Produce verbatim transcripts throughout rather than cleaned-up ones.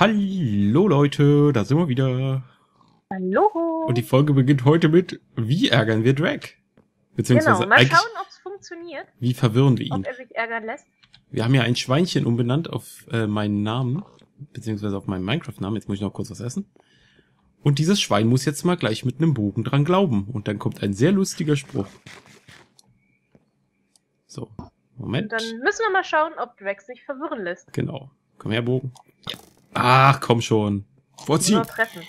Hallo Leute, da sind wir wieder. Hallo. Und die Folge beginnt heute mit: Wie ärgern wir Drag? Beziehungsweise genau, mal eigentlich, schauen, ob es funktioniert. wie verwirren wir ihn? Ob er sich ärgern lässt. Wir haben ja ein Schweinchen umbenannt auf äh, meinen Namen, beziehungsweise auf meinen Minecraft-Namen. Jetzt muss ich noch kurz was essen. Und dieses Schwein muss jetzt mal gleich mit einem Bogen dran glauben. Und dann kommt ein sehr lustiger Spruch. So, Moment. Und dann müssen wir mal schauen, ob Drag sich verwirren lässt. Genau. Komm her, Bogen. Ja. Ach, komm schon. Vorziehen. Nur treffen.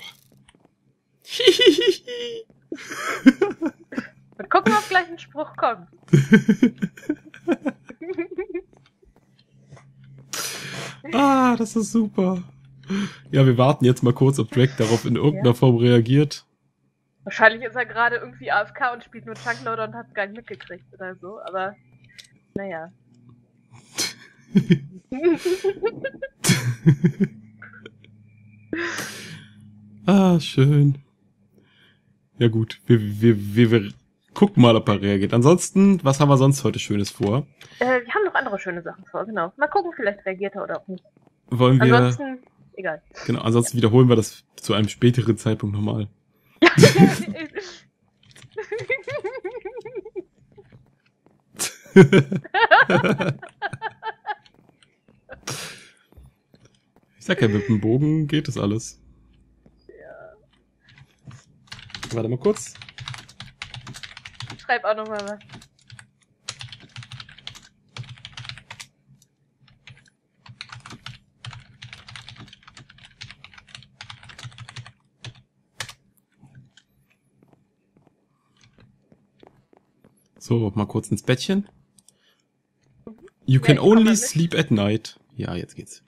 Und gucken, ob gleich ein Spruch kommt. Ah, das ist super. Ja, wir warten jetzt mal kurz, ob Drag darauf in irgendeiner ja. Form reagiert. Wahrscheinlich ist er gerade irgendwie A F K und spielt nur Chunkloader und hat es gar nicht mitgekriegt oder so, aber naja. Ah, schön. Ja gut, wir, wir, wir, wir gucken mal, ob er reagiert. Ansonsten, was haben wir sonst heute Schönes vor? Äh, wir haben noch andere schöne Sachen vor, genau. Mal gucken, vielleicht reagiert er oder auch nicht. Wollen wir... Ansonsten, egal. Genau, ansonsten ja. wiederholen wir das zu einem späteren Zeitpunkt nochmal. Ja. Ich sag ja, mit dem Bogen geht das alles. Ja. Warte mal kurz. Schreib auch noch mal was. So, mal kurz ins Bettchen. You can ja, only sleep at night. Ja, jetzt geht's.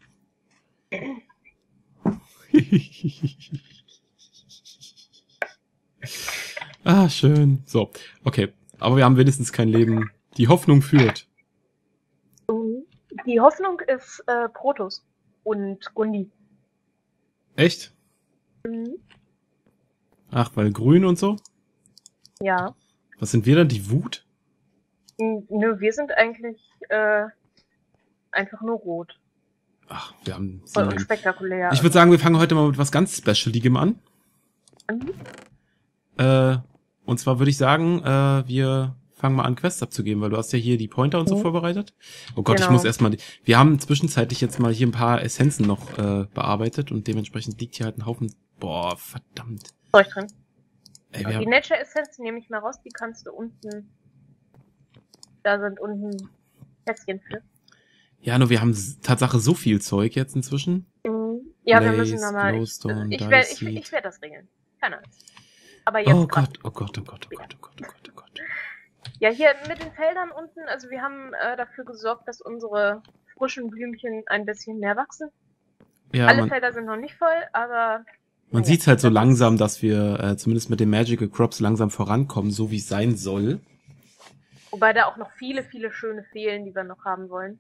Ah, schön. So, okay. Aber wir haben wenigstens kein Leben. Die Hoffnung führt. Die Hoffnung ist äh, Protoss und Gundi. Echt? Mhm. Ach, weil grün und so? Ja. Was sind wir dann? Die Wut? Nö, wir sind eigentlich äh, einfach nur rot. Ach, wir haben... Und unspektakulär. Ich würde sagen, wir fangen heute mal mit was ganz Specialigem an. Mhm. Äh, und zwar würde ich sagen, äh, wir fangen mal an, Quests abzugeben, weil du hast ja hier die Pointer und so mhm. vorbereitet. Oh Gott, genau. Ich muss erstmal... Wir haben zwischenzeitlich jetzt mal hier ein paar Essenzen noch äh, bearbeitet und dementsprechend liegt hier halt ein Haufen... Boah, verdammt. Zeug drin. Ey, die Nature Essenz nehme ich mal raus, die kannst du unten... Da sind unten Kästchen für. Ja, nur wir haben Tatsache so viel Zeug jetzt inzwischen. Mhm. Ja, Blaze, wir müssen nochmal... Ich, ich werde ich, ich werd das regeln. Keine Ahnung. Aber jetzt oh Gott, oh Gott, oh Gott, oh Gott, oh Gott, oh Gott, oh Gott. Ja, hier mit den Feldern unten, also wir haben äh, dafür gesorgt, dass unsere frischen Blümchen ein bisschen mehr wachsen. Ja, Alle man, Felder sind noch nicht voll, aber... Man ja, sieht halt so langsam, dass wir äh, zumindest mit den Magical Crops langsam vorankommen, so wie es sein soll. Wobei da auch noch viele, viele schöne fehlen, die wir noch haben wollen.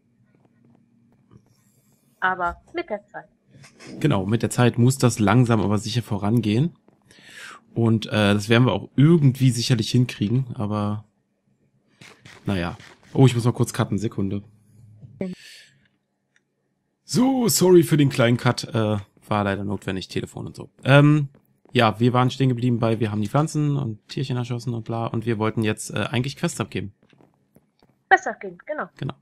Aber mit der Zeit. Genau, mit der Zeit muss das langsam aber sicher vorangehen. Und äh, das werden wir auch irgendwie sicherlich hinkriegen, aber naja. Oh, ich muss mal kurz cutten, Sekunde. So, sorry für den kleinen Cut, äh, war leider notwendig, Telefon und so. Ähm, ja, wir waren stehen geblieben bei, wir haben die Pflanzen und Tierchen erschossen und bla, und wir wollten jetzt äh, eigentlich Quests abgeben. Quests abgeben, genau. Genau.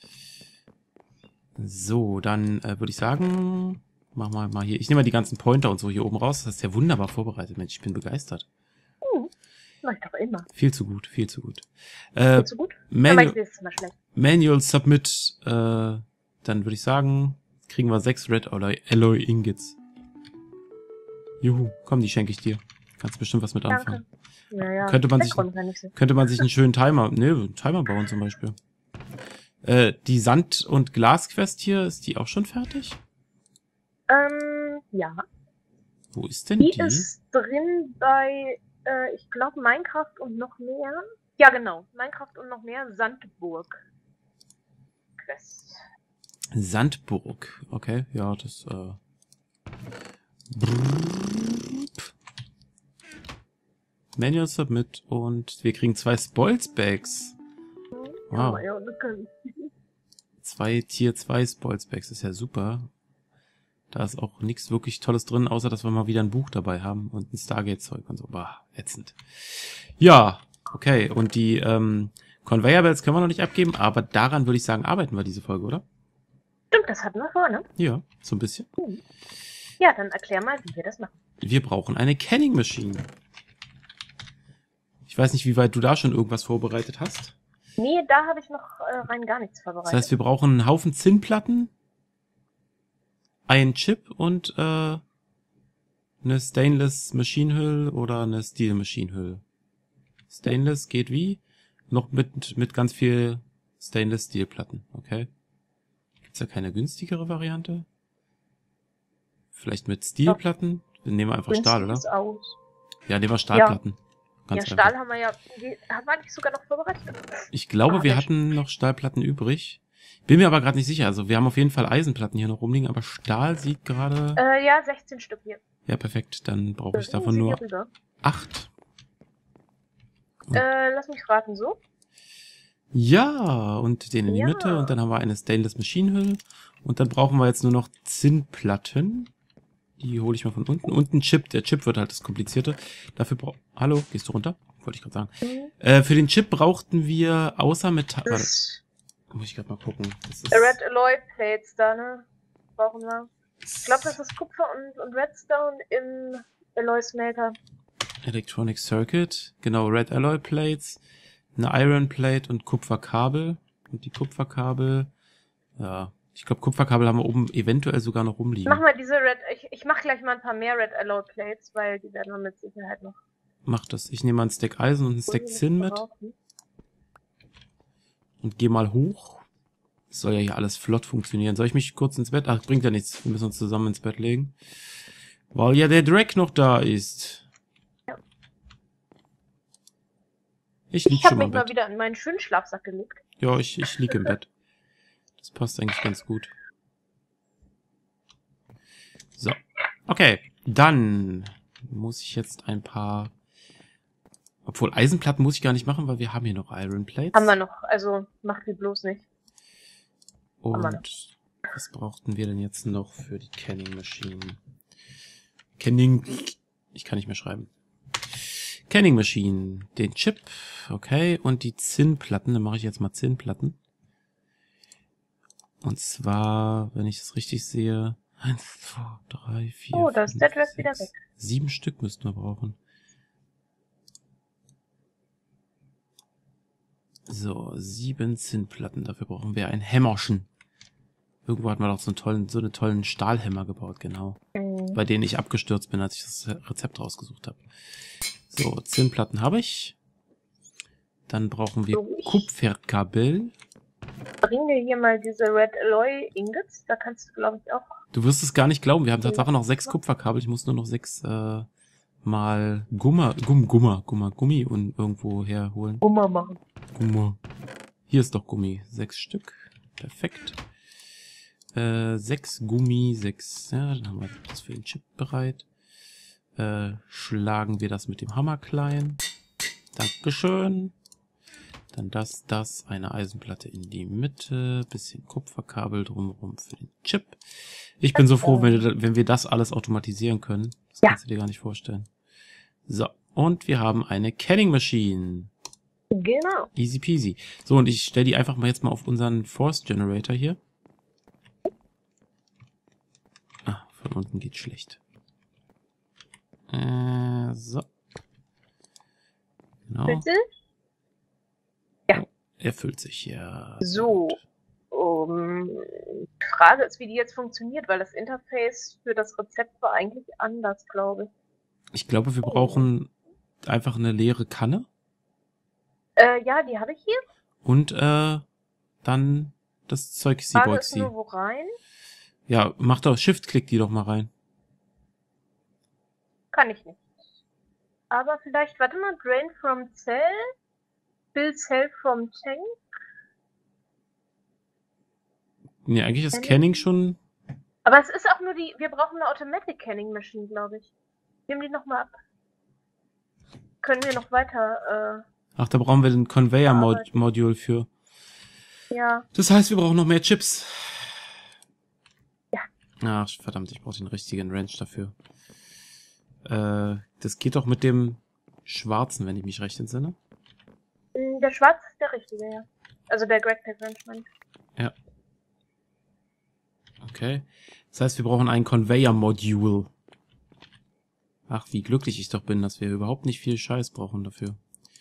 So, dann äh, würde ich sagen... Machen wir mal hier. Ich nehme mal die ganzen Pointer und so hier oben raus. Das ist ja wunderbar vorbereitet, Mensch. Ich bin begeistert. Hm, mach ich doch immer. Viel zu gut, viel zu gut. Äh, viel zu gut? Manual, Aber ich mal schlecht. Manual Submit. Äh, dann würde ich sagen, kriegen wir sechs Red Alloy, Alloy Ingots. Juhu, komm, die schenke ich dir. Kannst bestimmt was mit anfangen. Ja, ja. Könnte man sich, könnte man sich einen schönen Timer, ne, einen Timer bauen zum Beispiel. Äh, die Sand- und Glas-Quest hier, ist die auch schon fertig? Ähm, ja. Wo ist denn die? Die Die ist drin bei, äh, ich glaube, Minecraft und noch mehr. Ja, genau. Minecraft und noch mehr Sandburg. Quest. Sandburg. Okay, ja, das, äh... Manual Submit und wir kriegen zwei Spoils-Bags. Wow. Zwei Tier zwei Spoils-Bags, ist ja super. Da ist auch nichts wirklich Tolles drin, außer dass wir mal wieder ein Buch dabei haben und ein Stargate-Zeug und so. Bah, ätzend. Ja, okay. Und die ähm, Conveyor Belts können wir noch nicht abgeben, aber daran würde ich sagen, arbeiten wir diese Folge, oder? Stimmt, das hatten wir vor, ne? Ja, so ein bisschen. Ja, dann erklär mal, wie wir das machen. Wir brauchen eine Canning Machine. Ich weiß nicht, wie weit du da schon irgendwas vorbereitet hast. Nee, da habe ich noch äh, rein gar nichts vorbereitet. Das heißt, wir brauchen einen Haufen Zinnplatten, einen Chip und äh, eine Stainless Maschinenhülle oder eine Steel Maschinenhülle. Stainless geht wie? Noch mit mit ganz viel Stainless Steel Platten, okay? Gibt's da keine günstigere Variante? Vielleicht mit Steelplatten? Dann nehmen wir einfach Stahl, oder? Aus. Ja, nehmen wir Stahlplatten. Ja, ganz ja Stahl haben wir ja, haben wir nicht sogar noch vorbereitet? Ich glaube, ah, wir hatten noch Stahlplatten übrig. Bin mir aber gerade nicht sicher. Also wir haben auf jeden Fall Eisenplatten hier noch rumliegen, aber Stahl sieht gerade... Äh, ja, sechzehn Stück hier. Ja, perfekt. Dann brauche ich davon nur acht. Äh, lass mich raten, so? Ja, und den in die ja. Mitte. Und dann haben wir eine Stainless Maschinenhülle. Und dann brauchen wir jetzt nur noch Zinnplatten. Die hole ich mal von unten. Und ein Chip. Der Chip wird halt das Komplizierte. Dafür brauch... Hallo, gehst du runter? Wollte ich gerade sagen. Mhm. Äh, für den Chip brauchten wir außer Metall... Warte, muss ich gerade mal gucken. Das ist Red Alloy Plates da, ne? Brauchen wir. Ich glaube, das ist Kupfer und, und Redstone im Alloy Smelter. Electronic Circuit. Genau, Red Alloy Plates. Eine Iron Plate und Kupferkabel. Und die Kupferkabel... Ja... Ich glaube, Kupferkabel haben wir oben eventuell sogar noch rumliegen. Mach mal diese Red... Ich, ich mach gleich mal ein paar mehr Red Alloy Plates, weil die werden wir mit Sicherheit noch... Mach das. Ich nehme mal einen Stack Eisen und einen Stack Zinn mit. Und geh mal hoch. Das soll ja hier alles flott funktionieren. Soll ich mich kurz ins Bett... Ach, bringt ja nichts. Wir müssen uns zusammen ins Bett legen. Weil ja der Drag noch da ist. Ja. Ich lieg ich schon mal im Bett. Ich habe mich mal wieder in meinen schönen Schlafsack gelegt. Ja, ich, ich lieg im Bett. Das passt eigentlich ganz gut. So. Okay. Dann muss ich jetzt ein paar... Obwohl, Eisenplatten muss ich gar nicht machen, weil wir haben hier noch Iron Plates. Haben wir noch. Also, macht die bloß nicht. Und was brauchten wir denn jetzt noch für die Canning Machine? Canning... Ich kann nicht mehr schreiben. Canning Machine. Den Chip. Okay. Und die Zinnplatten. Dann mache ich jetzt mal Zinnplatten. Und zwar, wenn ich das richtig sehe, eins, zwei, drei, vier, oh, da ist der Dress wieder weg. Sieben Stück müssten wir brauchen. So, sieben Zinnplatten. Dafür brauchen wir ein Hämmerchen. Irgendwo hat man doch so einen tollen, so einen tollen Stahlhämmer gebaut, genau. Mhm. Bei denen ich abgestürzt bin, als ich das Rezept rausgesucht habe. So, Zinnplatten habe ich. Dann brauchen wir so. Kupferkabel. Bring dir hier mal diese Red Alloy Ingots, da kannst du, glaube ich, auch... Du wirst es gar nicht glauben, wir haben tatsächlich noch sechs Kupferkabel, ich muss nur noch sechs äh, mal Gummer, Gumm, Gummer, Gummer, Gummi und irgendwo herholen. Gummer machen. Gummer. Hier ist doch Gummi, sechs Stück, perfekt. Äh, sechs Gummi, sechs, ja, dann haben wir das für den Chip bereit. Äh, schlagen wir das mit dem Hammer klein. Dankeschön. Dann das, das, eine Eisenplatte in die Mitte, bisschen Kupferkabel drumherum für den Chip. Ich bin so froh, wenn, wenn wir das alles automatisieren können. Das ja. Kannst du dir gar nicht vorstellen. So, und wir haben eine Canning Machine. Genau. Easy peasy. So, und ich stelle die einfach mal jetzt mal auf unseren Force Generator hier. Ah, von unten geht schlecht. Äh, so. Genau. Bitte? Er füllt sich, ja. So. Um, die Frage ist, wie die jetzt funktioniert, weil das Interface für das Rezept war eigentlich anders, glaube ich. Ich glaube, wir brauchen oh. einfach eine leere Kanne. Äh, ja, die habe ich hier. Und, äh, dann das Zeug Seaboxy. Nur wo rein? Ja, mach doch, Shift-Klick die doch mal rein. Kann ich nicht. Aber vielleicht, warte mal, Drain from Cell. Fill Cell from Tank? Nee, eigentlich ist Canning schon... Aber es ist auch nur die... Wir brauchen eine Automatic Canning Machine, glaube ich. Nehmen die nochmal ab. Können wir noch weiter... Äh, Ach, da brauchen wir den Conveyor-Modul für. Ja. Das heißt, wir brauchen noch mehr Chips. Ja. Ach, verdammt, ich brauche den richtigen Wrench dafür. Äh, das geht doch mit dem Schwarzen, wenn ich mich recht entsinne. Der Schwarze ist der richtige, ja. Also der Greg Tech Wrench, meine ich. Ja. Okay. Das heißt, wir brauchen ein Conveyor-Module. Ach, wie glücklich ich doch bin, dass wir überhaupt nicht viel Scheiß brauchen dafür.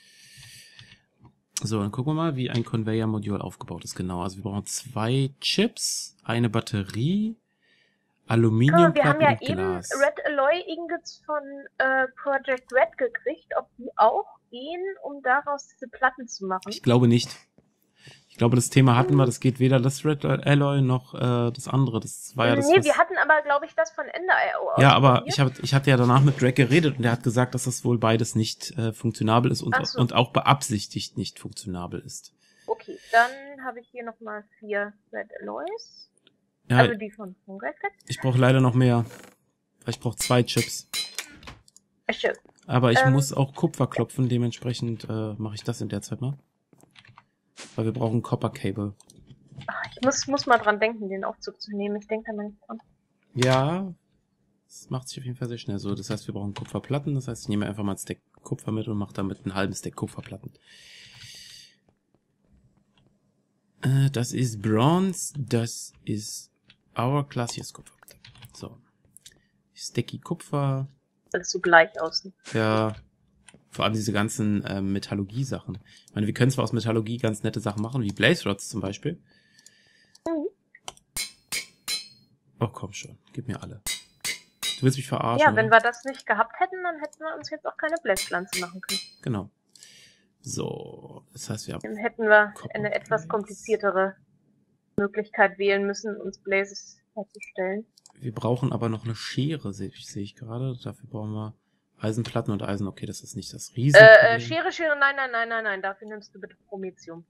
So, dann gucken wir mal, wie ein Conveyor-Modul aufgebaut ist. Genau, also wir brauchen zwei Chips, eine Batterie, Aluminiumplatten wir haben ja und Glas. Eben Red Alloy Ingots von äh, Project Red gekriegt, ob die auch gehen, um daraus diese Platten zu machen. Ich glaube nicht. Ich glaube, das Thema hatten wir, das geht weder das Red Alloy noch äh, das andere. Das war ja das. Nee, was... wir hatten aber, glaube ich, das von Ender I O. Ja, aber ich, hab, ich hatte ja danach mit Drake geredet und der hat gesagt, dass das wohl beides nicht äh, funktionabel ist und, so. und auch beabsichtigt nicht funktionabel ist. Okay, dann habe ich hier nochmal vier Red Alloys. Ja, also die von, von Greg Tech. Ich brauche leider noch mehr. Ich brauche zwei Chips. Schön. Aber ich ähm, muss auch Kupfer klopfen, dementsprechend äh, mache ich das in der Zeit mal. Weil wir brauchen Copper Cable. Ach, ich muss, muss mal dran denken, den Aufzug zu nehmen. Ich denke da mal nicht dran. Ja, das macht sich auf jeden Fall sehr schnell so. Das heißt, wir brauchen Kupferplatten. Das heißt, ich nehme einfach mal ein Stack Kupfer mit und mache damit einen halben Stack Kupferplatten. Äh, das ist Bronze. Das ist Hourglass. Hier ist Kupferplatte. So. Stacky Kupfer. Alles so gleich außen. Ja. Vor allem diese ganzen äh, Metallurgie-Sachen. Ich meine, wir können zwar aus Metallurgie ganz nette Sachen machen, wie Blaze Rods zum Beispiel. Mhm. Oh, komm schon. Gib mir alle. Du willst mich verarschen, Ja, wenn oder? wir das nicht gehabt hätten, dann hätten wir uns jetzt auch keine Blaze-Pflanze machen können. Genau. So, das heißt, wir haben... Dann hätten wir eine etwas kompliziertere Möglichkeit wählen müssen, uns Blazes herzustellen. Wir brauchen aber noch eine Schere, sehe ich, sehe ich gerade. Dafür brauchen wir Eisenplatten und Eisen. Okay, das ist nicht das Riesenproblem. Äh, Schere, Schere, nein, nein, nein, nein, nein. Dafür nimmst du bitte Promethium.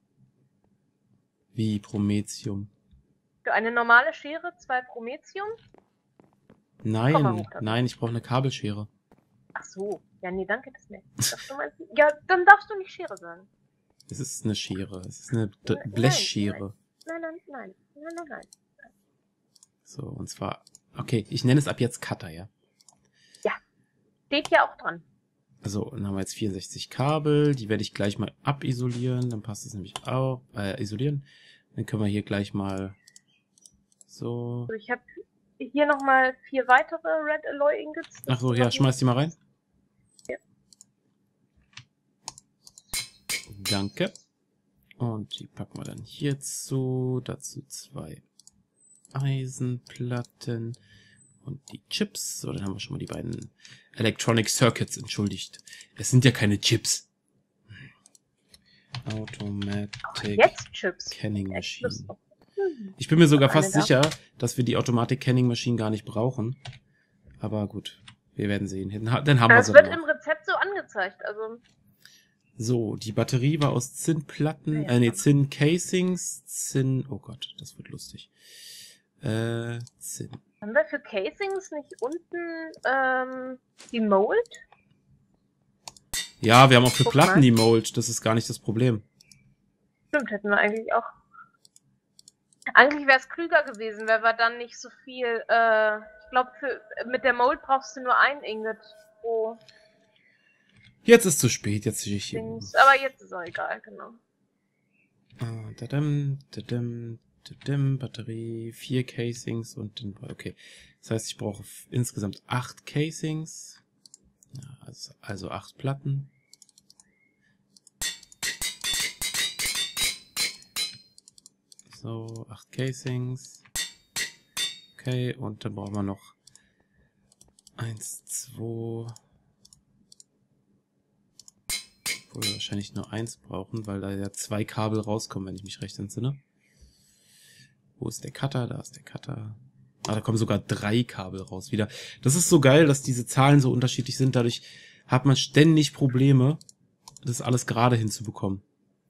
Wie Promethium? Für eine normale Schere zwei Promethium? Nein, nein, ich brauche eine Kabelschere. Ach so. Ja, nee, danke, das nicht. Du meinst, ja, dann darfst du nicht Schere sagen. Es ist eine Schere. Es ist eine D Blechschere. Nein, nein, nein, nein, nein, nein. So, und zwar... Okay, ich nenne es ab jetzt Cutter, ja? Ja. Steht ja auch dran. Also, dann haben wir jetzt vierundsechzig Kabel. Die werde ich gleich mal abisolieren. Dann passt es nämlich auch. Äh, isolieren. Dann können wir hier gleich mal... So... Also ich habe hier nochmal vier weitere Red Alloy Ingots. Ach so, ja, schmeiß die mal rein. Ja. Danke. Und die packen wir dann hierzu. Dazu zwei Eisenplatten und die Chips. So, dann haben wir schon mal die beiden Electronic Circuits, entschuldigt. Es sind ja keine Chips. Automatic Jetzt Chips. Canning Machine. Ich bin mir sogar fast sicher, dass wir die Automatic Canning Machine gar nicht brauchen. Aber gut, wir werden sehen. Dann haben wir sie. Das wird im Rezept so angezeigt, also... So, die Batterie war aus Zinnplatten, äh, nee, Zinn-Casings, Zinn, oh Gott, das wird lustig. Äh, Zinn. Haben wir für Casings nicht unten, ähm, die Mold? Ja, wir haben auch für Guck Platten mal. die Mold, das ist gar nicht das Problem. Stimmt, hätten wir eigentlich auch. Eigentlich wäre es klüger gewesen, weil wir dann nicht so viel, äh, ich glaube, mit der Mold brauchst du nur ein Ingot pro... Jetzt ist zu spät, jetzt sehe ich hier. Dings. Aber jetzt ist auch egal, genau. Ah, dadam, dadam, dadam, Batterie, vier Casings und den, okay. Das heißt, ich brauche insgesamt acht Casings. Ja, also, also acht Platten. So, acht Casings. Okay, und dann brauchen wir noch eins, zwei... Wo wir wahrscheinlich nur eins brauchen, weil da ja zwei Kabel rauskommen, wenn ich mich recht entsinne. Wo ist der Cutter? Da ist der Cutter. Ah, da kommen sogar drei Kabel raus wieder. Das ist so geil, dass diese Zahlen so unterschiedlich sind. Dadurch hat man ständig Probleme, das alles gerade hinzubekommen.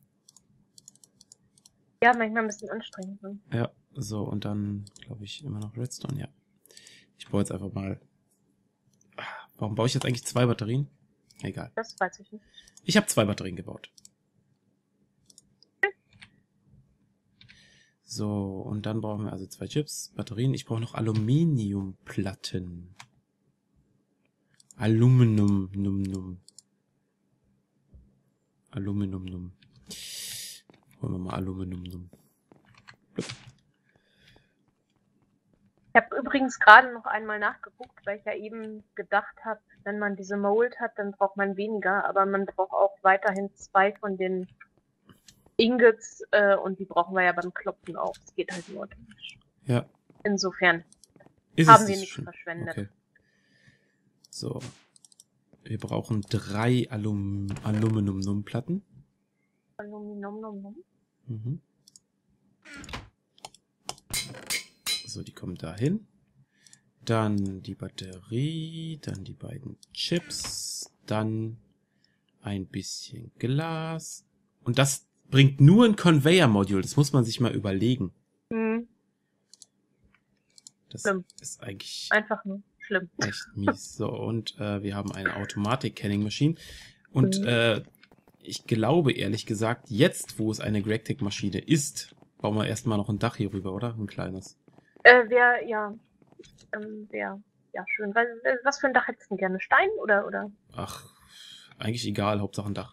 Ja, manchmal ein bisschen anstrengend. Ne? Ja, so, und dann, glaube ich, immer noch Redstone, ja. Ich baue jetzt einfach mal... Warum baue ich jetzt eigentlich zwei Batterien? Egal. Das weiß ich nicht. Ich habe zwei Batterien gebaut. So, und dann brauchen wir also zwei Chips, Batterien. Ich brauche noch Aluminiumplatten. Aluminium, num, num. Aluminium, num. Holen wir mal Aluminium, num. Ich habe übrigens gerade noch einmal nachgeguckt, weil ich ja eben gedacht habe, wenn man diese Mold hat, dann braucht man weniger, aber man braucht auch weiterhin zwei von den Ingots äh, und die brauchen wir ja beim Klopfen auch. Das geht halt nur automatisch. Ja. Insofern Ist haben es wir das nichts schon? verschwendet. Okay. So. Wir brauchen drei Alum Aluminiumplatten. Aluminium. Mhm. So, die kommen dahin. Dann die Batterie, dann die beiden Chips, dann ein bisschen Glas. Und das bringt nur ein Conveyor-Modul. Das muss man sich mal überlegen. Hm. Das Schlimm. ist eigentlich Einfach nur schlimm. echt mies. So, und äh, wir haben eine Automatik-Canning-Maschine. Und Mhm. äh, ich glaube, ehrlich gesagt, jetzt, wo es eine Greg-Tech-Maschine ist, bauen wir erstmal noch ein Dach hier rüber, oder? Ein kleines. Äh, wer, ja, ähm, wer, ja, schön. Was, was für ein Dach hättest du denn gerne? Stein oder, oder? Ach, eigentlich egal, Hauptsache ein Dach.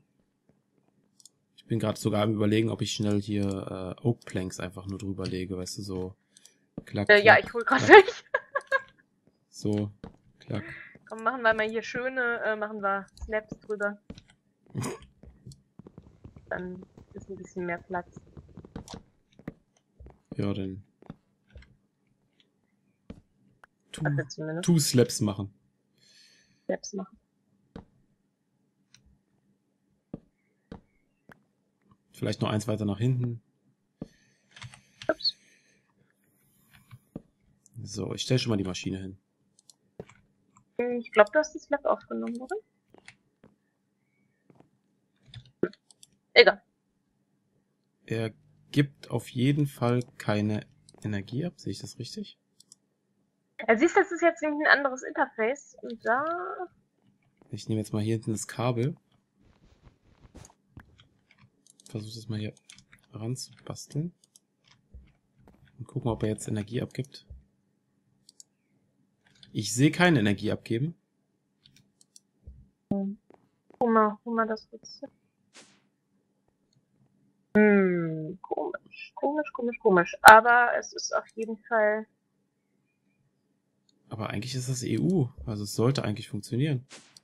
Ich bin gerade sogar am Überlegen, ob ich schnell hier äh, Oak Planks einfach nur drüber lege, weißt du, so klack, Äh, klack, ja, ich hol gerade klack. welche. So, klack. Komm, machen wir mal hier schöne, äh, machen wir Snaps drüber. Dann ist ein bisschen mehr Platz. Ja, dann two, Dafür zumindest. two Slaps machen. Snaps machen. Vielleicht noch eins weiter nach hinten. Ups. So, ich stelle schon mal die Maschine hin. Ich glaube, du hast das Slap aufgenommen, oder? Egal. Er gibt auf jeden Fall keine Energie ab. Sehe ich das richtig? Ja, siehst du, das ist jetzt nämlich ein anderes Interface. Und da... Ich nehme jetzt mal hier hinten das Kabel. Versuche das mal hier ranzubasteln. Und gucken, ob er jetzt Energie abgibt. Ich sehe keine Energie abgeben. Guck mal, guck mal das kurz. Hm, komisch, komisch, komisch, komisch. Aber es ist auf jeden Fall... Aber eigentlich ist das E U. Also es sollte eigentlich funktionieren.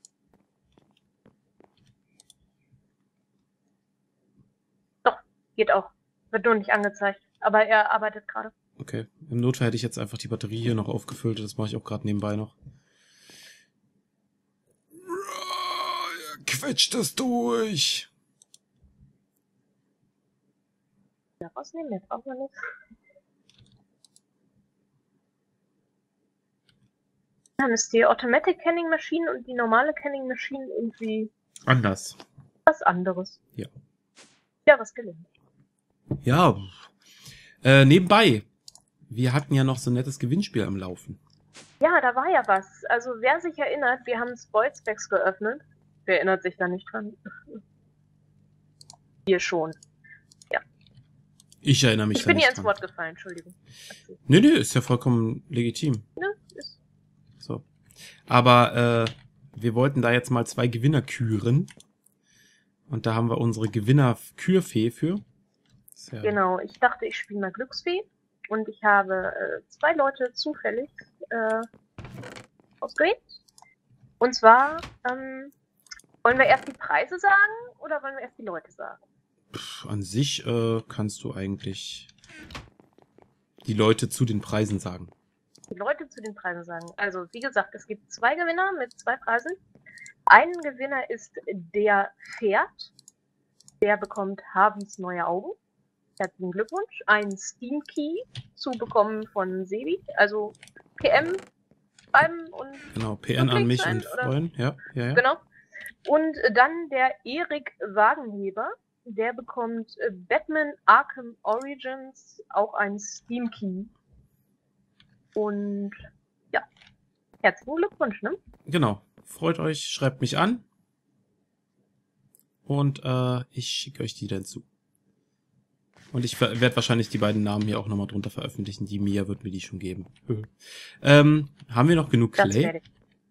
Doch, geht auch. Wird nur nicht angezeigt. Aber er arbeitet gerade. Okay. Im Notfall hätte ich jetzt einfach die Batterie hier noch aufgefüllt. Das mache ich auch gerade nebenbei noch. Er quetscht das durch. Ja, rausnehmen, jetzt brauchen wir nichts. Dann ist die Automatic Canning Machine und die normale Canning Machine irgendwie Anders. was anderes. Ja. Ja, was gelingt. Ja. Äh, nebenbei. Wir hatten ja noch so ein nettes Gewinnspiel am Laufen. Ja, da war ja was. Also wer sich erinnert, wir haben Spoilspecs geöffnet. Wer erinnert sich da nicht dran? Hier schon. Ich erinnere mich Ich da bin nicht dir ins dran. Wort gefallen, Entschuldigung. Nee, nee, ist ja vollkommen legitim. Ne, ist So. Aber äh, wir wollten da jetzt mal zwei Gewinner küren. Und da haben wir unsere Gewinner-Kürfee für. Ja genau, ich dachte, ich spiele mal Glücksfee. Und ich habe äh, zwei Leute zufällig äh, ausgewählt. Und zwar, ähm, wollen wir erst die Preise sagen oder wollen wir erst die Leute sagen? Pff, an sich äh, kannst du eigentlich die Leute zu den Preisen sagen. Die Leute zu den Preisen sagen. Also, wie gesagt, es gibt zwei Gewinner mit zwei Preisen. Ein Gewinner ist der Pferd. Der bekommt Harveys neue Augen. Herzlichen Glückwunsch. Ein Steam Key zu bekommen von Sebi. Also P M schreiben und Genau, P N an glücklich mich sein, und oder? freuen. Ja, ja, ja. Genau. Und dann der Erik Wagenheber. Der bekommt äh, Batman Arkham Origins, auch ein Steam Key. Und ja, herzlichen Glückwunsch, ne? Genau. Freut euch, schreibt mich an. Und äh, ich schicke euch die dann zu. Und ich werde wahrscheinlich die beiden Namen hier auch nochmal drunter veröffentlichen. Die Mia wird mir die schon geben. ähm, haben wir noch genug Clay? Das werde ich.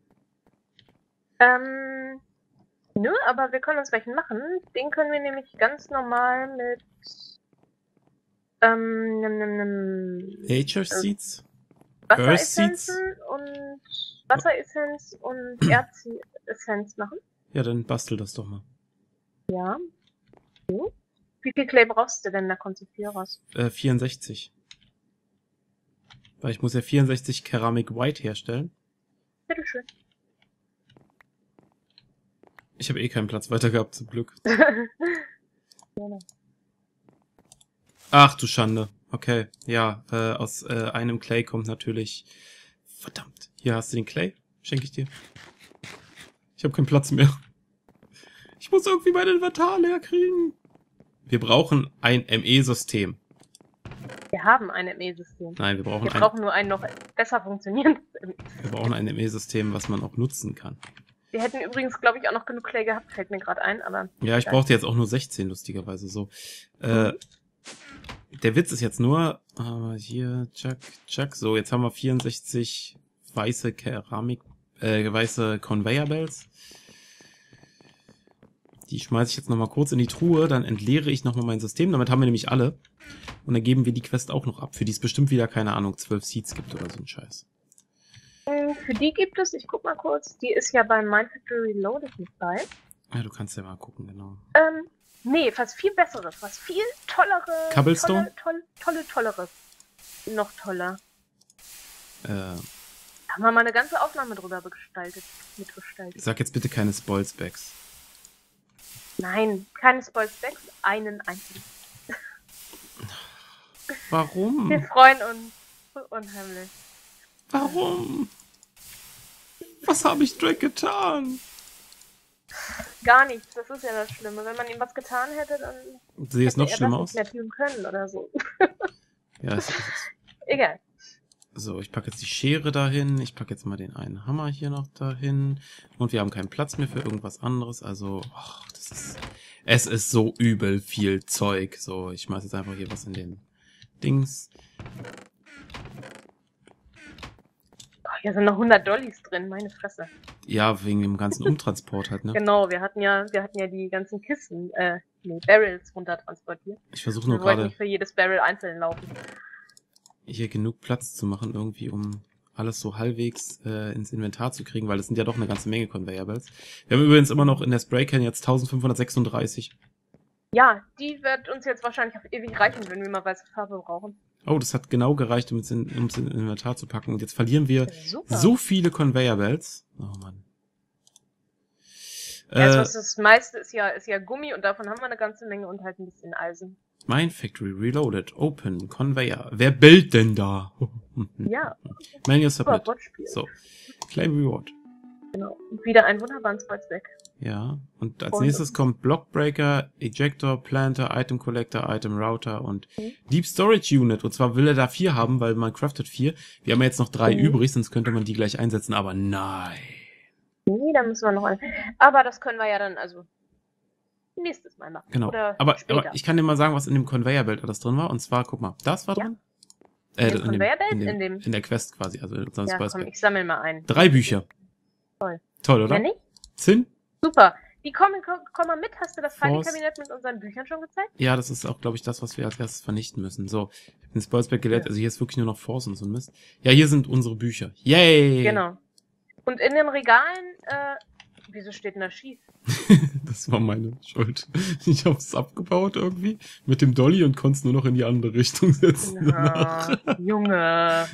Ähm, nö, aber wir können uns welchen machen. Den können wir nämlich ganz normal mit ähm, nem, nem, nem, Nature Seeds? Wasseressenzen und Wasseressenz und Erzessenz machen. Ja, dann bastel das doch mal. Ja. So. Wie viel Clay brauchst du denn? Da kommt so viel raus. Äh, vierundsechzig. Weil ich muss ja vierundsechzig Ceramic White herstellen. Bitteschön. Ich habe eh keinen Platz weiter gehabt, zum Glück. Ach du Schande. Okay, ja, äh, aus äh, einem Clay kommt natürlich... Verdammt, hier hast du den Clay. Schenke ich dir. Ich habe keinen Platz mehr. Ich muss irgendwie mein Inventar leer kriegen. Wir brauchen ein M E-System. Wir haben ein M E-System. Nein, wir brauchen wir ein... brauchen nur ein noch besser funktionierendes M E-System. Wir brauchen ein M E-System, was man auch nutzen kann. Wir hätten übrigens, glaube ich, auch noch genug Clay gehabt, fällt mir gerade ein, aber... Ja, ich brauchte jetzt auch nur sechzehn, lustigerweise so. Äh, der Witz ist jetzt nur... Äh, hier, Chuck, Chuck. So, jetzt haben wir vierundsechzig weiße Keramik... Äh, weiße Conveyor Belts. Die schmeiße ich jetzt nochmal kurz in die Truhe, dann entleere ich nochmal mein System, damit haben wir nämlich alle. Und dann geben wir die Quest auch noch ab, für die es bestimmt wieder, keine Ahnung, zwölf Seeds gibt oder so ein Scheiß. Für die gibt es, ich guck mal kurz, die ist ja bei Mindfactory Reloaded mit bei. Ja, du kannst ja mal gucken, genau. Ähm, nee, was viel Besseres, was viel tollere... Cobblestone? Tolle, tolle, tolle, tolleres. Noch toller. Äh... Da haben wir mal eine ganze Aufnahme drüber gestaltet, mitgestaltet. Sag jetzt bitte keine Spoilspecs. Nein, keine Spoilspecs, einen einzigen. Warum? Wir freuen uns unheimlich. Warum? Was habe ich Drake getan? Gar nichts, das ist ja das Schlimme. Wenn man ihm was getan hätte, dann Sehe es noch er schlimmer das aus? nicht mehr tun können oder so. Ja, es ist... Egal. So, ich packe jetzt die Schere dahin. Ich packe jetzt mal den einen Hammer hier noch dahin. Und wir haben keinen Platz mehr für irgendwas anderes. Also, ach, das ist... Es ist so übel viel Zeug. So, ich schmeiß jetzt einfach hier was in den Dings. Oh, hier sind noch hundert Dollys drin, meine Fresse. Ja, wegen dem ganzen Umtransport halt, ne? Genau, wir hatten ja, wir hatten ja die ganzen Kisten, äh, nee, Barrels runtertransportiert. Ich versuche nur wir wollten gerade nicht für jedes Barrel einzeln laufen. hier genug Platz zu machen, irgendwie, um alles so halbwegs äh, ins Inventar zu kriegen, weil es sind ja doch eine ganze Menge Conveyor Belts. Wir haben übrigens immer noch in der Spraycan jetzt eintausendfünfhundertsechsunddreißig. Ja, die wird uns jetzt wahrscheinlich auf ewig reichen, wenn wir mal weiße Farbe brauchen. Oh, das hat genau gereicht, um es in, um es in Inventar zu packen. Und jetzt verlieren wir Super. so viele Conveyor Belts. Oh Mann. Ja, Äh, also das meiste ist ja, ist ja Gummi und davon haben wir eine ganze Menge und halt ein bisschen Eisen. Mindfactory Reloaded. Open. Conveyor. Wer bellt denn da? Ja. Manual Super Submit. Wortspiel. So. Claim Reward. Genau. Und wieder ein wunderbares Spoilsback. Ja. Und als Und- nächstes kommt Blockbreaker, Ejector, Planter, Item Collector, Item Router und Mhm. Deep Storage Unit. Und zwar will er da vier haben, weil man craftet vier. Wir haben ja jetzt noch drei Mhm. übrig, sonst könnte man die gleich einsetzen. Aber nein. Nee, da müssen wir noch ein. Aber das können wir ja dann, also, nächstes Mal machen. Genau. Oder aber, später. aber ich kann dir mal sagen, was in dem Conveyor Belt alles drin war. Und zwar, guck mal, das war Ja. drin. Äh, In dem Conveyor Belt? in, dem, In dem- in der Quest quasi, also in unserem Ja, Spice komm, Belt. ich sammle mal ein. Drei Bücher. Toll. Toll, oder? Wenn nicht? Zinn? Super. Die kommen, komm, komm mal mit. Hast du das Force. Filing-Kabinett mit unseren Büchern schon gezeigt? Ja, das ist auch, glaube ich, das, was wir als erstes vernichten müssen. So, ich habe den Spoilsback geleert, Ja. also hier ist wirklich nur noch Force und so ein Mist. Ja, hier sind unsere Bücher. Yay! Genau. Und in den Regalen, äh, wieso steht denn da schief? Das war meine Schuld. Ich habe es abgebaut irgendwie mit dem Dolly und konnte es nur noch in die andere Richtung setzen. Na, Junge.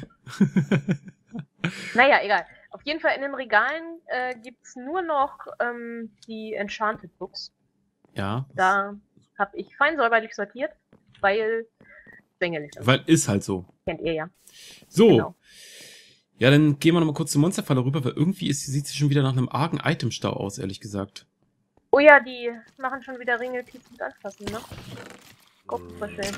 Naja, egal. Auf jeden Fall in den Regalen äh, gibt's nur noch ähm, die Enchanted Books. Ja. Da habe ich fein säuberlich sortiert, weil Zwängerlich. Weil ist halt so. Kennt ihr ja. So. Genau. Ja, dann gehen wir nochmal kurz zur Monsterfalle rüber, weil irgendwie ist, sieht sie schon wieder nach einem argen Itemstau aus, ehrlich gesagt. Oh ja, die machen schon wieder Ringeltief mit Anfassen, ne? Guck, voll schön.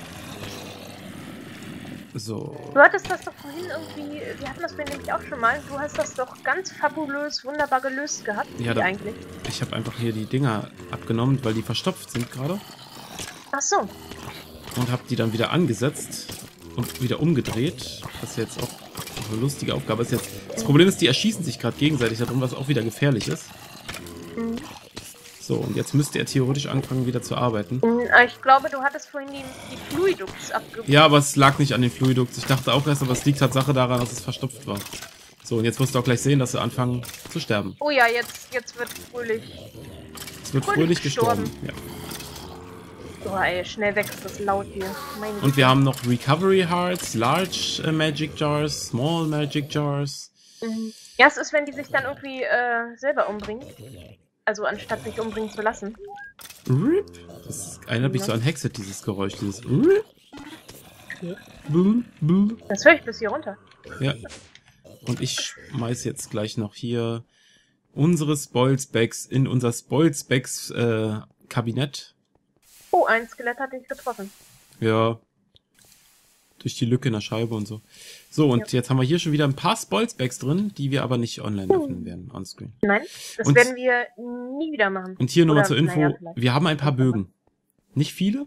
So. Du hattest das doch vorhin irgendwie, wir hatten das nämlich auch schon mal, du hast das doch ganz fabulös, wunderbar gelöst gehabt, Ja, wie da- eigentlich. Ich habe einfach hier die Dinger abgenommen, weil die verstopft sind gerade. Ach so. Und habe die dann wieder angesetzt und wieder umgedreht. Was jetzt auch eine lustige Aufgabe ist jetzt. Das Problem ist, die erschießen sich gerade gegenseitig darum, was auch wieder gefährlich ist. Mhm. So, und jetzt müsste er theoretisch anfangen, wieder zu arbeiten. Ich glaube, du hattest vorhin die, die Fluidux abgebaut. Ja, aber es lag nicht an den Fluidux. Ich dachte auch erst, aber es liegt Tatsache daran, dass es verstopft war. So, und jetzt wirst du auch gleich sehen, dass sie anfangen zu sterben. Oh ja, jetzt, jetzt wird fröhlich. Es wird fröhlich, fröhlich gestorben. Ja. Oh ey, schnell weg, ist das laut hier. Meine und wir haben noch Recovery Hearts, Large äh, Magic Jars, Small Magic Jars. Mhm. Ja, es ist, wenn die sich dann irgendwie äh, selber umbringen. Also anstatt sich umbringen zu lassen. Rip. Das erinnert mich so an Hexet, dieses Geräusch, dieses Rip. Okay. Buh, buh. Das höre ich bis hier runter. Ja. Und ich schmeiß jetzt gleich noch hier unsere Spoilspecs in unser Spoilspecs äh, Kabinett. Oh, ein Skelett hat dich getroffen. Ja. Durch die Lücke in der Scheibe und so. So, und ja. jetzt haben wir hier schon wieder ein paar Spoilspecs drin, die wir aber nicht online öffnen hm. werden, onscreen. Nein, das und, werden wir nie wieder machen. Und hier nochmal zur Info, naja, wir haben ein paar Bögen. Nicht viele.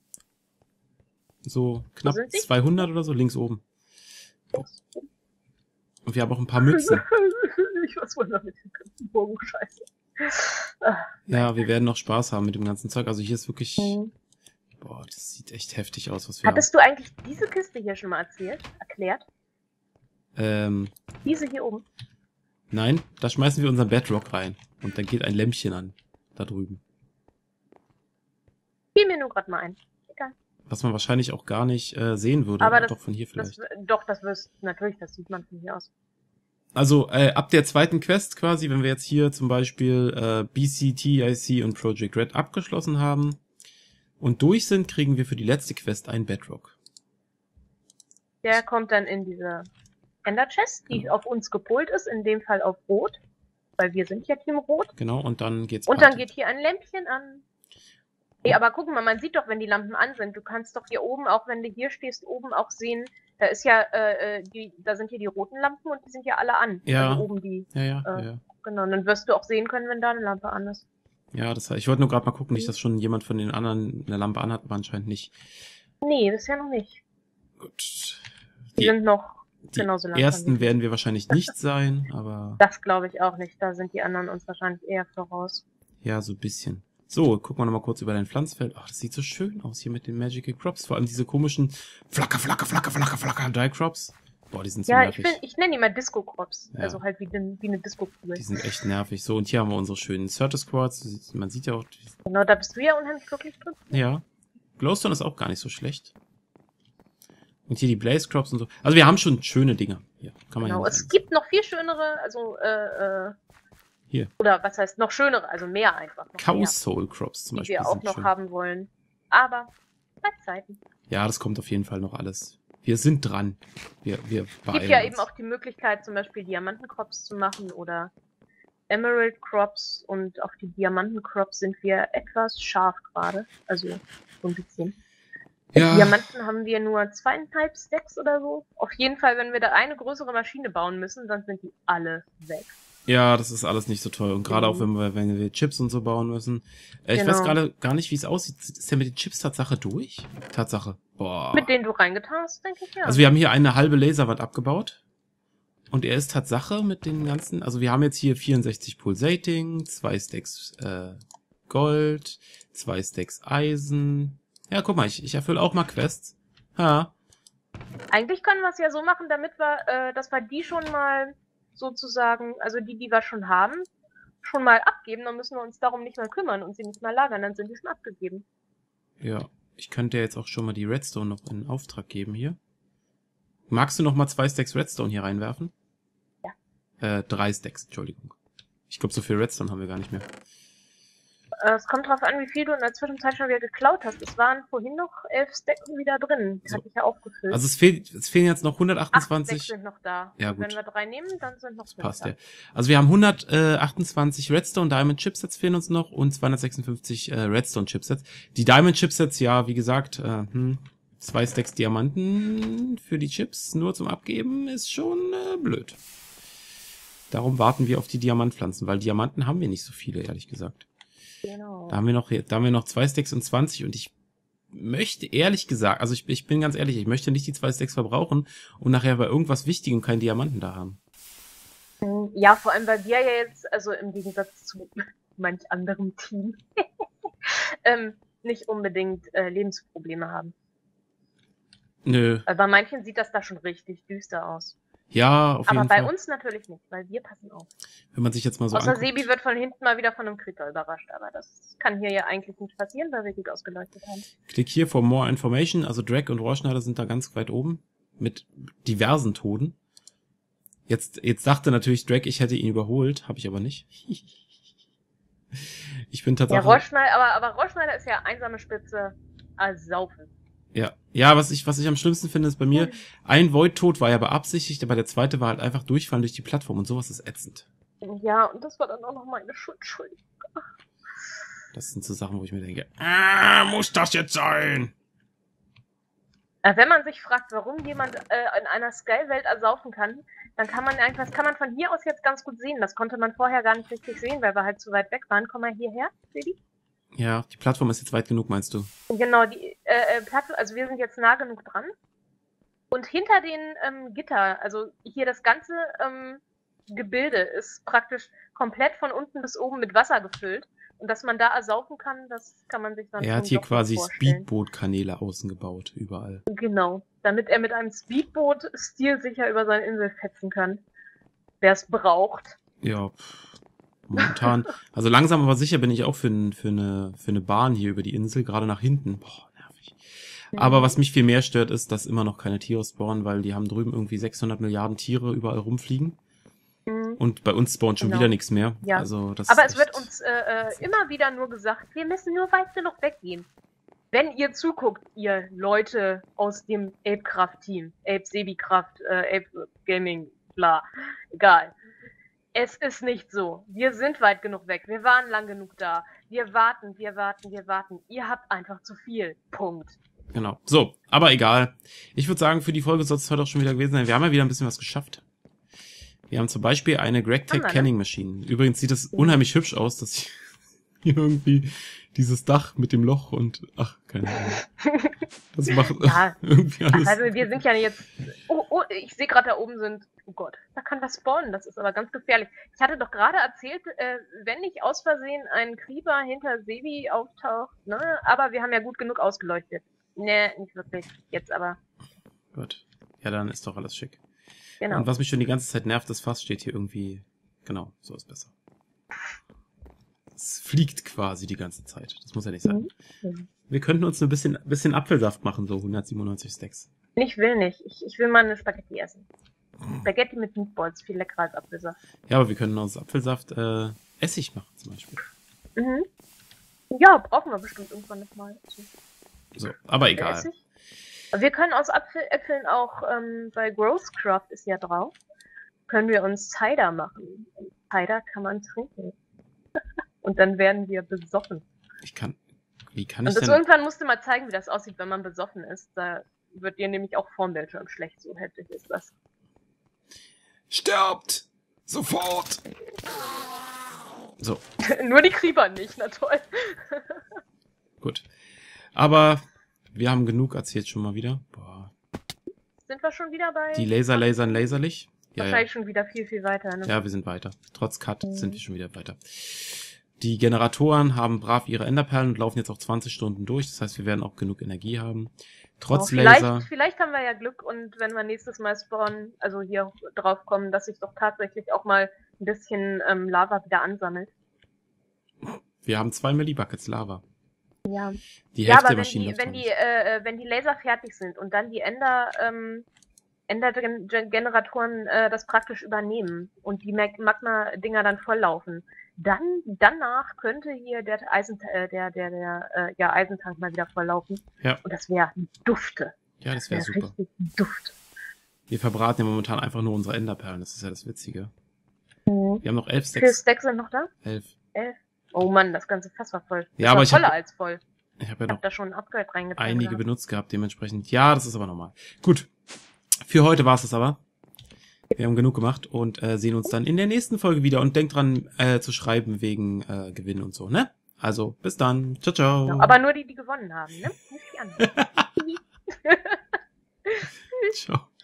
So knapp zweihundert oder so, links oben. Und wir haben auch ein paar Mützen. Ich weiß wohl noch mit dem ganzen Bogen, scheiße. Ja, wir werden noch Spaß haben mit dem ganzen Zeug. Also hier ist wirklich... Hm. Boah, das sieht echt heftig aus, was wir Hattest haben. du eigentlich diese Kiste hier schon mal erzählt, erklärt? Ähm... Diese hier oben? Nein, da schmeißen wir unseren Bedrock rein. Und dann geht ein Lämpchen an. Da drüben. Fiel mir nur gerade mal ein. Egal. Was man wahrscheinlich auch gar nicht äh, sehen würde. Aber das, doch von hier vielleicht. Das, doch, das wirst natürlich, das sieht man von hier aus. Also äh, ab der zweiten Quest quasi, wenn wir jetzt hier zum Beispiel äh, B C, T I C und Project Red abgeschlossen haben und durch sind, kriegen wir für die letzte Quest einen Bedrock. Der kommt dann in diese Ender Chest, die genau. auf uns gepolt ist, in dem Fall auf Rot, weil wir sind ja Team Rot. Genau, und dann geht's Und dann geht hier ein Lämpchen an. Ey, aber guck mal, man sieht doch, wenn die Lampen an sind. Du kannst doch hier oben, auch wenn du hier stehst, oben auch sehen, da ist ja, äh, die, da sind hier die roten Lampen und die sind ja alle an. Ja. Also oben die. Ja, ja, äh, ja. Genau, und dann wirst du auch sehen können, wenn da eine Lampe an ist. Ja, das ich wollte nur gerade mal gucken, nicht, dass schon jemand von den anderen eine Lampe anhat, aber anscheinend nicht. Nee, bisher noch nicht. Gut. Die, die sind noch die genauso lang. Die ersten werden wir wahrscheinlich nicht sein, aber... Das glaube ich auch nicht, da sind die anderen uns wahrscheinlich eher voraus. Ja, so ein bisschen. So, gucken wir nochmal kurz über dein Pflanzfeld. Ach, das sieht so schön aus hier mit den Magical Crops. Vor allem diese komischen Flacker, Flacker, Flacker, Flacker, Flacker Die Crops. Boah, die sind so ja, nervig. Ja, ich, ich nenne die mal Disco Crops. Ja. Also halt wie, den, wie eine Disco-Kugel. Die sind echt nervig. So, und hier haben wir unsere schönen Certus Quartz. Man sieht ja auch... Genau, da bist du ja unheimlich glücklich drin. Ja. Glowstone ist auch gar nicht so schlecht. Und hier die Blaze Crops und so. Also wir haben schon schöne Dinge. Hier, kann man genau, ja es sagen. Gibt noch viel schönere, also äh, äh, hier. Oder was heißt noch schönere, also mehr einfach. Cow Soul Crops zum Beispiel. Die wir auch noch schön. haben wollen. Aber bei Zeiten. Ja, das kommt auf jeden Fall noch alles. Wir sind dran. Wir, wir Es gibt ja uns. eben auch die Möglichkeit, zum Beispiel Diamanten-Crops zu machen oder Emerald Crops. Und auf die Diamanten-Crops sind wir etwas scharf gerade. Also so ein bisschen. Ja. Diamanten haben wir nur zweieinhalb Stacks oder so. Auf jeden Fall, wenn wir da eine größere Maschine bauen müssen, dann sind die alle weg. Ja, das ist alles nicht so toll. Und gerade mhm. auch, wenn wir, wenn wir Chips und so bauen müssen. Äh, ich genau. weiß gerade gar nicht, wie es aussieht. Ist der mit den Chips Tatsache durch? Tatsache. Boah. Mit denen du reingetan hast, denke ich, ja. Also wir haben hier eine halbe Laserwand abgebaut. Und er ist Tatsache mit den ganzen... Also wir haben jetzt hier vierundsechzig Pulsating, zwei Stacks äh, Gold, zwei Stacks Eisen. Ja, guck mal, ich, ich erfülle auch mal Quests. Ha. Eigentlich können wir es ja so machen, damit wir, äh, dass wir die schon mal... sozusagen, also die, die wir schon haben, schon mal abgeben, dann müssen wir uns darum nicht mehr kümmern und sie nicht mehr lagern, dann sind die schon abgegeben. Ja, ich könnte ja jetzt auch schon mal die Redstone noch in Auftrag geben hier. Magst du noch mal zwei Stacks Redstone hier reinwerfen? Ja. Äh, drei Stacks, Entschuldigung. Ich glaube, so viel Redstone haben wir gar nicht mehr. Es kommt drauf an, wie viel du in der Zwischenzeit schon wieder geklaut hast. Es waren vorhin noch elf Stacks wieder drin. Die so. hatte ich ja aufgefüllt. Also es, fehlt, es fehlen jetzt noch hundertachtundzwanzig. Acht Stacks sind noch da. Ja, gut. Wenn wir drei nehmen, dann sind noch das passt da. Ja. Also wir haben hundertachtundzwanzig Redstone Diamond Chipsets fehlen uns noch und zweihundertsechsundfünfzig äh, Redstone Chipsets. Die Diamond Chipsets, ja, wie gesagt, äh, hm, zwei Stacks Diamanten für die Chips nur zum Abgeben ist schon äh, blöd. Darum warten wir auf die Diamantpflanzen, weil Diamanten haben wir nicht so viele, ehrlich gesagt. Genau. Da haben wir noch, da haben wir noch zwei Stacks und zwanzig und ich möchte ehrlich gesagt, also ich, ich bin ganz ehrlich, ich möchte nicht die zwei Stacks verbrauchen und nachher bei irgendwas Wichtigem keinen Diamanten da haben. Ja, vor allem, weil wir ja jetzt, also im Gegensatz zu manch anderem Team, ähm, nicht unbedingt äh, Lebensprobleme haben. Nö. Weil bei manchen sieht das da schon richtig düster aus. Ja, auf jeden Aber bei Fall. uns natürlich nicht, weil wir passen auf. Wenn man sich jetzt mal so Außer anguckt. Sebi wird von hinten mal wieder von einem Creeper überrascht, aber das kann hier ja eigentlich nicht passieren, weil wir gut ausgeleuchtet haben. Klick hier for more information, also Drag und Rohrschneider sind da ganz weit oben mit diversen Toten. Jetzt, jetzt dachte natürlich Drag, ich hätte ihn überholt, habe ich aber nicht. Ich bin Ja, tatsächlich. Rohrschneider, aber, aber Rohrschneider ist ja einsame Spitze als Saufen. Ja, ja, was ich, was ich am schlimmsten finde, ist bei mir, ein Void-Tod war ja beabsichtigt, aber der zweite war halt einfach durchfallen durch die Plattform und sowas ist ätzend. Ja, und das war dann auch noch meine Schuld, Entschuldigung. Das sind so Sachen, wo ich mir denke, ah, muss das jetzt sein? Wenn man sich fragt, warum jemand äh, in einer Sky-Welt ersaufen kann, dann kann man eigentlich, das kann man von hier aus jetzt ganz gut sehen. Das konnte man vorher gar nicht richtig sehen, weil wir halt zu weit weg waren. Komm mal hierher, Sebi. Ja, die Plattform ist jetzt weit genug, meinst du? Genau, die äh, Plattform, also wir sind jetzt nah genug dran. Und hinter den ähm, Gitter, also hier das ganze ähm, Gebilde ist praktisch komplett von unten bis oben mit Wasser gefüllt. Und dass man da ersaufen kann, das kann man sich dann Er schon hat hier doch quasi vorstellen. Speedboot-Kanäle außen gebaut, überall. Genau, damit er mit einem Speedboot stilsicher über seine Insel fetzen kann. Wer es braucht. Ja, pff, momentan. Also langsam aber sicher bin ich auch für, n, für, eine, für eine Bahn hier über die Insel, gerade nach hinten. Boah, nervig. Mhm. Aber was mich viel mehr stört, ist, dass immer noch keine Tiere spawnen, weil die haben drüben irgendwie sechshundert Milliarden Tiere überall rumfliegen. Und bei uns spawnt schon genau. wieder nichts mehr. Ja. Also das Aber ist es wird uns äh, immer wieder nur gesagt, wir müssen nur weit genug weggehen. Wenn ihr zuguckt, ihr Leute aus dem Apecraft-Team, Ape Sebi-Kraft, äh, Ape Gaming, bla, egal. Es ist nicht so. Wir sind weit genug weg. Wir waren lang genug da. Wir warten, wir warten, wir warten. Ihr habt einfach zu viel. Punkt. Genau. So, aber egal. Ich würde sagen, für die Folge soll es heute auch schon wieder gewesen sein. Wir haben ja wieder ein bisschen was geschafft. Wir haben zum Beispiel eine GregTech Canning Machine. Übrigens sieht das unheimlich hübsch aus, dass ich hier irgendwie dieses Dach mit dem Loch und ach, keine Ahnung. Das macht ja, irgendwie alles. Also wir sind ja jetzt. Oh, oh, ich sehe gerade da oben sind. Oh Gott, da kann was spawnen. Das ist aber ganz gefährlich. Ich hatte doch gerade erzählt, äh, wenn nicht aus Versehen ein Creeper hinter Sebi auftaucht, ne? Aber wir haben ja gut genug ausgeleuchtet. Ne, nicht wirklich. Jetzt aber. Gut. Ja, dann ist doch alles schick. Genau. Und was mich schon die ganze Zeit nervt, das Fass steht hier irgendwie. Genau, so ist besser. Es fliegt quasi die ganze Zeit. Das muss ja nicht sein. Mhm. Wir könnten uns ein bisschen, bisschen Apfelsaft machen, so hundertsiebenundneunzig Stacks. Ich will nicht. Ich, ich will mal eine Spaghetti essen. Spaghetti mit Meatballs, viel leckerer als Apfelsaft. Ja, aber wir können aus Apfelsaft äh, Essig machen zum Beispiel. Mhm. Ja, brauchen wir bestimmt irgendwann nochmal. So, aber egal. Essig? Wir können aus Apfel, Äpfeln auch, ähm, bei Growthcraft ist ja drauf, können wir uns Cider machen. Cider kann man trinken. Und dann werden wir besoffen. Ich kann, wie kann ich Und das denn... irgendwann musst du mal zeigen, wie das aussieht, wenn man besoffen ist. Da wird dir nämlich auch vorm Bildschirm schlecht, so heftig ist das. Stirbt! Sofort! So. Nur die Creeper nicht, na toll. Gut. Aber... Wir haben genug erzählt schon mal wieder. Boah. Sind wir schon wieder bei... Die Laser lasern laserlich. Ja, wahrscheinlich ja. schon wieder viel, viel weiter. Ne? Ja, wir sind weiter. Trotz Cut mhm. sind wir schon wieder weiter. Die Generatoren haben brav ihre Enderperlen und laufen jetzt auch zwanzig Stunden durch. Das heißt, wir werden auch genug Energie haben. Trotz oh, Laser... Vielleicht, vielleicht haben wir ja Glück und wenn wir nächstes Mal spawnen, also hier drauf kommen, dass sich doch tatsächlich auch mal ein bisschen ähm, Lava wieder ansammelt. Wir haben zwei Millibuckets Lava. Ja, die ja Hälfte aber der Maschinen wenn die, wenn, die, äh, wenn die Laser fertig sind und dann die Ender, ähm, Ender-Generatoren äh, das praktisch übernehmen und die Magma-Dinger dann volllaufen, dann danach könnte hier der Eisen, äh, der, der, der, äh, ja, Eisentank mal wieder volllaufen. Ja. Und das wäre Dufte. Ja, das wäre wär super. Richtig Duft. Wir verbraten ja momentan einfach nur unsere Enderperlen, das ist ja das Witzige. Mhm. Wir haben noch elf Stacks. Wie viele Stacks sind noch da? Elf. Elf. Oh Mann, das ganze Fass war voll. Das ja, aber war ich voller hab, als voll. Ich habe ja ich noch hab da schon ein Upgrade reingetan. einige gehabt. benutzt gehabt, dementsprechend. Ja, das ist aber normal. Gut, für heute war es das aber. Wir haben genug gemacht und äh, sehen uns dann in der nächsten Folge wieder. Und denkt dran, äh, zu schreiben wegen äh, Gewinn und so, ne? Also, bis dann. Ciao, ciao. Genau, aber nur die, die gewonnen haben, ne? Nicht die anderen. Ciao.